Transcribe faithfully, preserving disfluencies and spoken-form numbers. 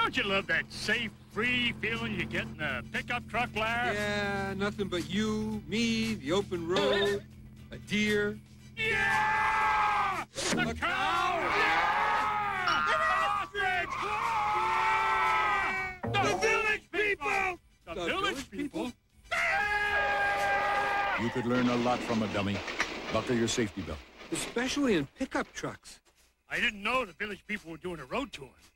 Don't you love that safe, free feeling you get in a pickup truck, Larry? Yeah, nothing but you, me, the open road, a deer. Yeah! The A cow! Yeah! An ostrich! Yeah! The village people! The village people? You could learn a lot from a dummy. Buckle your safety belt. Especially in pickup trucks. I didn't know the village people were doing a road tour.